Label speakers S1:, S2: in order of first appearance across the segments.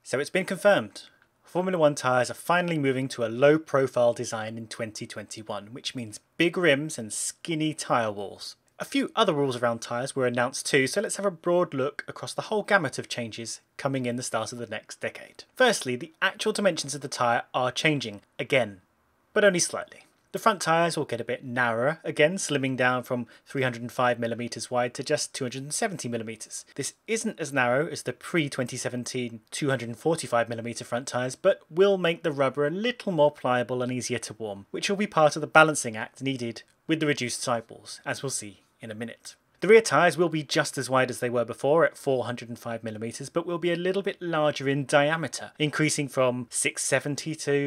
S1: So it's been confirmed. Formula One tyres are finally moving to a low profile design in 2021, which means big rims and skinny tyre walls. A few other rules around tyres were announced too, so let's have a broad look across the whole gamut of changes coming in the start of the next decade. Firstly, the actual dimensions of the tyre are changing again, but only slightly. The front tyres will get a bit narrower, again slimming down from 305mm wide to just 270mm. This isn't as narrow as the pre-2017 245mm front tyres, but will make the rubber a little more pliable and easier to warm, which will be part of the balancing act needed with the reduced sidewalls, as we'll see in a minute. The rear tyres will be just as wide as they were before at 405mm, but will be a little bit larger in diameter, increasing from 670 to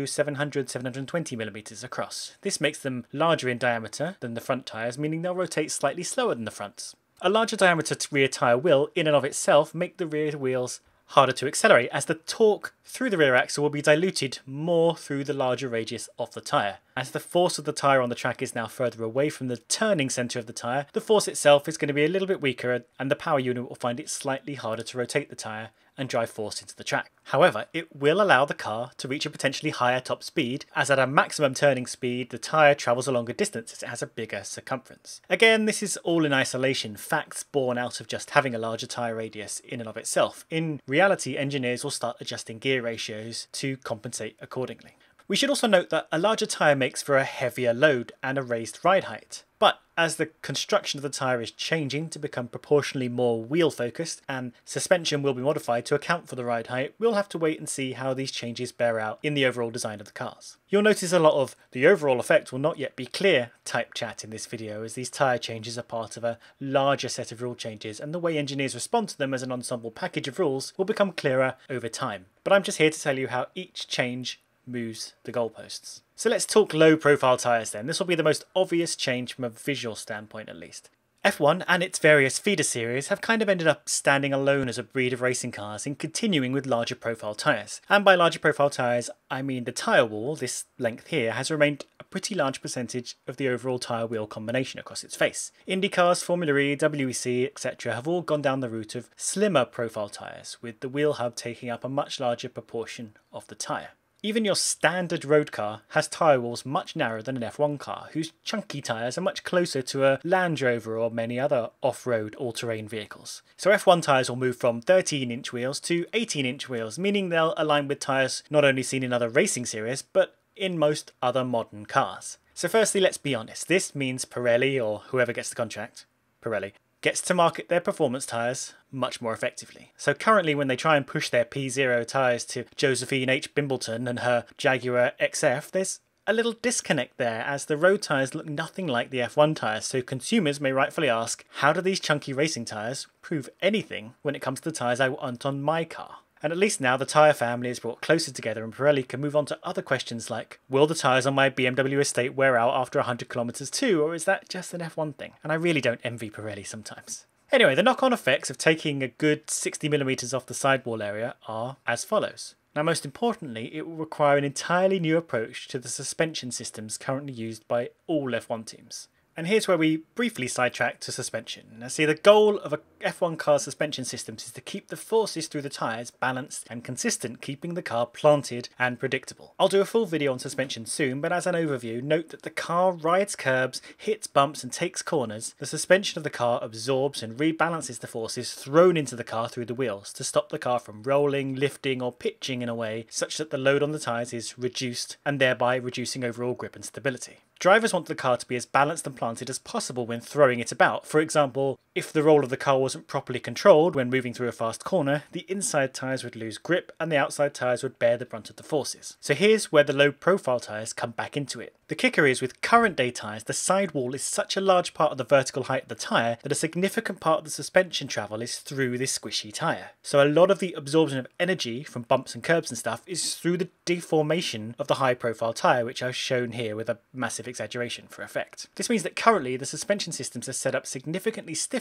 S1: 720mm across. This makes them larger in diameter than the front tyres, meaning they'll rotate slightly slower than the fronts. A larger diameter rear tyre will, in and of itself, make the rear wheels harder to accelerate, as the torque through the rear axle will be diluted more through the larger radius of the tyre. As the force of the tyre on the track is now further away from the turning centre of the tyre, the force itself is going to be a little bit weaker, and the power unit will find it slightly harder to rotate the tyre and drive force into the track. However, it will allow the car to reach a potentially higher top speed, as at a maximum turning speed the tyre travels a longer distance as it has a bigger circumference. Again, this is all in isolation, facts born out of just having a larger tyre radius in and of itself. In reality, engineers will start adjusting gear ratios to compensate accordingly. We should also note that a larger tyre makes for a heavier load and a raised ride height. But as the construction of the tyre is changing to become proportionally more wheel focused and suspension will be modified to account for the ride height, we'll have to wait and see how these changes bear out in the overall design of the cars. You'll notice a lot of "the overall effect will not yet be clear" type chat in this video, as these tyre changes are part of a larger set of rule changes, and the way engineers respond to them as an ensemble package of rules will become clearer over time. But I'm just here to tell you how each change moves the goalposts. So let's talk low profile tyres then. This will be the most obvious change from a visual standpoint at least. F1 and its various feeder series have kind of ended up standing alone as a breed of racing cars in continuing with larger profile tyres. And by larger profile tyres, I mean the tyre wall, this length here, has remained a pretty large percentage of the overall tyre wheel combination across its face. Indy cars, Formula E, WEC, etc. have all gone down the route of slimmer profile tyres, with the wheel hub taking up a much larger proportion of the tyre. Even your standard road car has tyre walls much narrower than an F1 car, whose chunky tyres are much closer to a Land Rover or many other off-road all-terrain vehicles. So F1 tyres will move from 13-inch wheels to 18-inch wheels, meaning they'll align with tyres not only seen in other racing series, but in most other modern cars. So firstly, let's be honest, this means Pirelli, or whoever gets the contract, Pirelli, gets to market their performance tyres much more effectively. So currently when they try and push their P0 tyres to Josephine H. Bimbleton and her Jaguar XF, there's a little disconnect there, as the road tyres look nothing like the F1 tyres, so consumers may rightfully ask, how do these chunky racing tyres prove anything when it comes to the tyres I want on my car? And at least now the tyre family is brought closer together, and Pirelli can move on to other questions like, will the tyres on my BMW estate wear out after 100km too, or is that just an F1 thing? And I really don't envy Pirelli sometimes. Anyway, the knock-on effects of taking a good 60mm off the sidewall area are as follows. Now, most importantly, it will require an entirely new approach to the suspension systems currently used by all F1 teams. And here's where we briefly sidetrack to suspension. Now see, the goal of a F1 car's suspension systems is to keep the forces through the tyres balanced and consistent, keeping the car planted and predictable. I'll do a full video on suspension soon, but as an overview, note that the car rides curbs, hits bumps and takes corners. The suspension of the car absorbs and rebalances the forces thrown into the car through the wheels to stop the car from rolling, lifting or pitching in a way such that the load on the tyres is reduced, and thereby reducing overall grip and stability. Drivers want the car to be as balanced and planted as possible when throwing it about. For example, if the roll of the car wasn't properly controlled when moving through a fast corner, the inside tyres would lose grip and the outside tyres would bear the brunt of the forces. So here's where the low profile tyres come back into it. The kicker is, with current day tyres, the sidewall is such a large part of the vertical height of the tyre that a significant part of the suspension travel is through this squishy tyre. So a lot of the absorption of energy from bumps and curbs and stuff is through the deformation of the high profile tyre, which I've shown here with a massive exaggeration for effect. This means that currently the suspension systems are set up significantly stiffer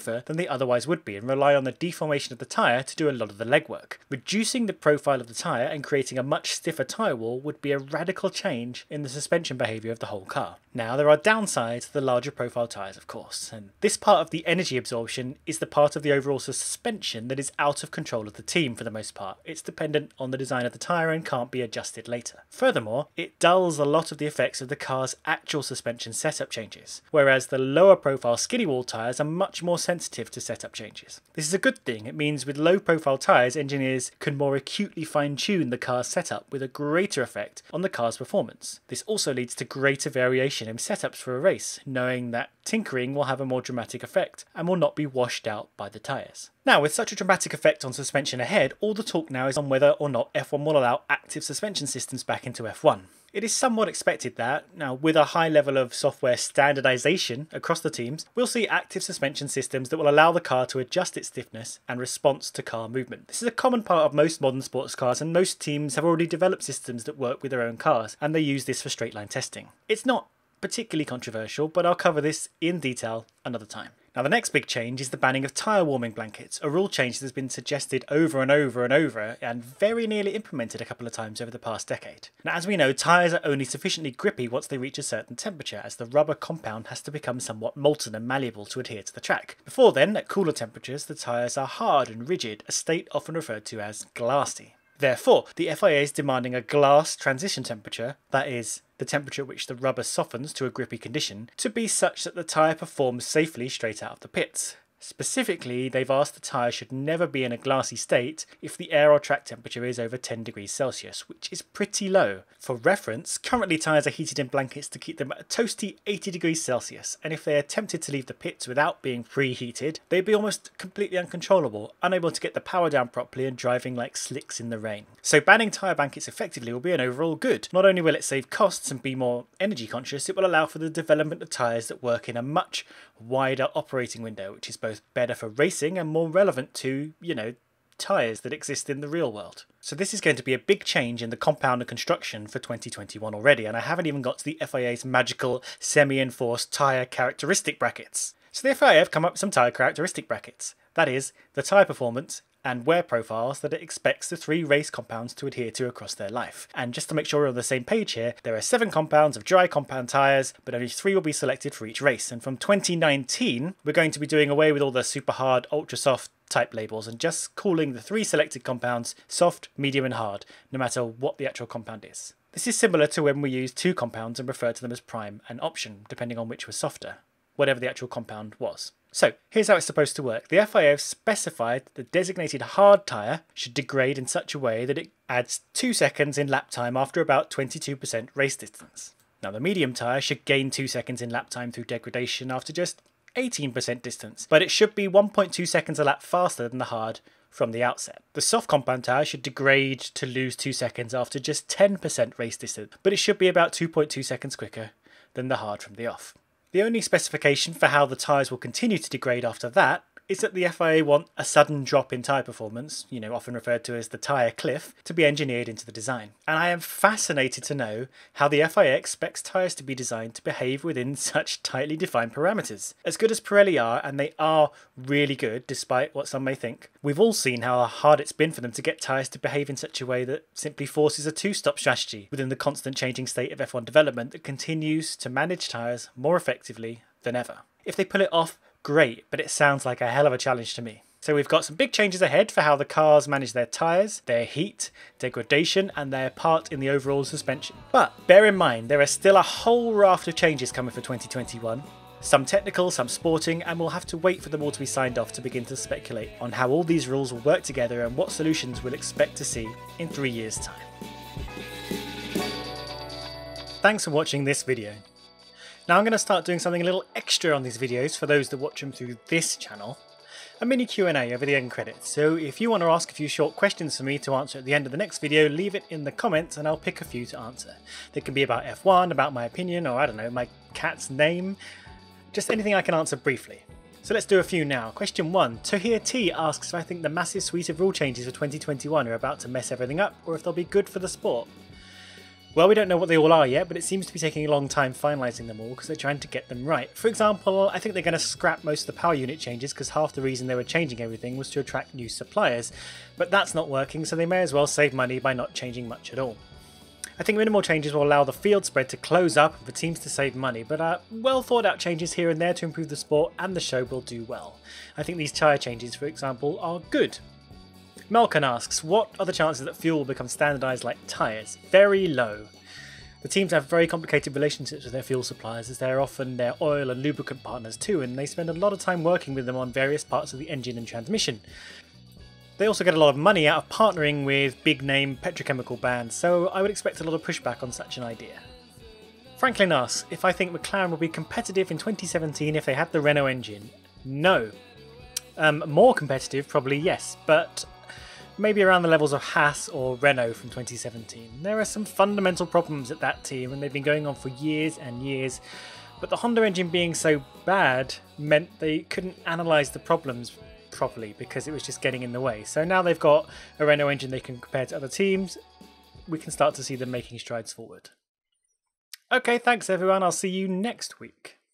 S1: stiffer than they otherwise would be and rely on the deformation of the tyre to do a lot of the legwork. Reducing the profile of the tyre and creating a much stiffer tyre wall would be a radical change in the suspension behaviour of the whole car. Now, there are downsides to the larger profile tyres, of course, and this part of the energy absorption is the part of the overall suspension that is out of control of the team for the most part. It's dependent on the design of the tyre and can't be adjusted later. Furthermore, it dulls a lot of the effects of the car's actual suspension setup changes, whereas the lower profile skinny wall tyres are much more sensitive to setup changes. This is a good thing. It means with low profile tyres, engineers can more acutely fine-tune the car's setup with a greater effect on the car's performance. This also leads to greater variation in setups for a race, knowing that tinkering will have a more dramatic effect and will not be washed out by the tyres. Now, with such a dramatic effect on suspension ahead, all the talk now is on whether or not F1 will allow active suspension systems back into F1. It is somewhat expected that, now with a high level of software standardization across the teams, we'll see active suspension systems that will allow the car to adjust its stiffness and response to car movement. This is a common part of most modern sports cars, and most teams have already developed systems that work with their own cars, and they use this for straight line testing. It's not particularly controversial, but I'll cover this in detail another time. Now, the next big change is the banning of tyre warming blankets, a rule change that has been suggested over and over and over and very nearly implemented a couple of times over the past decade. Now, as we know, tyres are only sufficiently grippy once they reach a certain temperature, as the rubber compound has to become somewhat molten and malleable to adhere to the track. Before then, at cooler temperatures, the tyres are hard and rigid, a state often referred to as glassy. Therefore, the FIA is demanding a glass transition temperature, that is, the temperature at which the rubber softens to a grippy condition, to be such that the tyre performs safely straight out of the pits. Specifically, they've asked the tyre should never be in a glassy state if the air or track temperature is over 10 degrees Celsius, which is pretty low. For reference, currently tyres are heated in blankets to keep them at a toasty 80 degrees Celsius, and if they attempted to leave the pits without being preheated, they'd be almost completely uncontrollable, unable to get the power down properly and driving like slicks in the rain. So banning tyre blankets effectively will be an overall good. Not only will it save costs and be more energy conscious, it will allow for the development of tyres that work in a much wider operating window, which is both better for racing and more relevant to, tyres that exist in the real world. So this is going to be a big change in the compound and construction for 2021 already, and I haven't even got to the FIA's magical semi-enforced tyre characteristic brackets. So the FIA have come up with some tyre characteristic brackets. That is, the tyre performance and wear profiles that it expects the 3 race compounds to adhere to across their life. And just to make sure we're on the same page here, there are 7 compounds of dry compound tyres, but only 3 will be selected for each race. And from 2019, we're going to be doing away with all the super hard, ultra soft type labels and just calling the 3 selected compounds soft, medium and hard, no matter what the actual compound is. This is similar to when we used 2 compounds and referred to them as prime and option, depending on which was softer, whatever the actual compound was. So, here's how it's supposed to work. The FIA have specified that the designated hard tyre should degrade in such a way that it adds 2 seconds in lap time after about 22% race distance. Now, the medium tyre should gain 2 seconds in lap time through degradation after just 18% distance, but it should be 1.2 seconds a lap faster than the hard from the outset. The soft compound tyre should degrade to lose 2 seconds after just 10% race distance, but it should be about 2.2 seconds quicker than the hard from the off. The only specification for how the tyres will continue to degrade after that is that the FIA want a sudden drop in tyre performance, often referred to as the tyre cliff, to be engineered into the design. And I am fascinated to know how the FIA expects tyres to be designed to behave within such tightly defined parameters. As good as Pirelli are, and they are really good despite what some may think, we've all seen how hard it's been for them to get tyres to behave in such a way that simply forces a two-stop strategy within the constant changing state of F1 development that continues to manage tyres more effectively than ever. If they pull it off, great, but it sounds like a hell of a challenge to me. So we've got some big changes ahead for how the cars manage their tyres, their heat, degradation and their part in the overall suspension. But bear in mind, there are still a whole raft of changes coming for 2021. Some technical, some sporting, and we'll have to wait for them all to be signed off to begin to speculate on how all these rules will work together and what solutions we'll expect to see in 3 years' time. Thanks for watching this video. Now I'm going to start doing something a little extra on these videos for those that watch them through this channel. A mini Q&A over the end credits, so if you want to ask a few short questions for me to answer at the end of the next video, leave it in the comments and I'll pick a few to answer. They can be about F1, about my opinion, or I don't know, my cat's name, just anything I can answer briefly. So let's do a few now. Question 1. Tohir T asks if I think the massive suite of rule changes for 2021 are about to mess everything up, or if they'll be good for the sport. Well, we don't know what they all are yet, but it seems to be taking a long time finalising them all because they're trying to get them right. For example, I think they're going to scrap most of the power unit changes because half the reason they were changing everything was to attract new suppliers. But that's not working, so they may as well save money by not changing much at all. I think minimal changes will allow the field spread to close up and for teams to save money, but well thought out changes here and there to improve the sport and the show will do well. I think these tyre changes, for example, are good. Melkin asks, what are the chances that fuel will become standardised like tyres? Very low. The teams have very complicated relationships with their fuel suppliers as they are often their oil and lubricant partners too, and they spend a lot of time working with them on various parts of the engine and transmission. They also get a lot of money out of partnering with big name petrochemical brands, so I would expect a lot of pushback on such an idea. Franklin asks if I think McLaren will be competitive in 2017 if they had the Renault engine. No. More competitive, probably yes, but maybe around the levels of Haas or Renault from 2017. There are some fundamental problems at that team and they've been going on for years and years, but the Honda engine being so bad meant they couldn't analyse the problems properly because it was just getting in the way. So now they've got a Renault engine they can compare to other teams, we can start to see them making strides forward. Okay, thanks everyone, I'll see you next week.